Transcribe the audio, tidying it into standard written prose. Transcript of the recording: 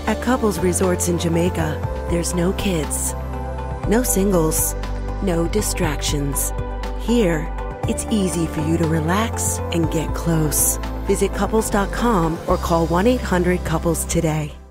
At Couples Resorts in Jamaica, there's no kids, no singles, no distractions. Here, it's easy for you to relax and get close. Visit Couples.com or call 1-800-COUPLES today.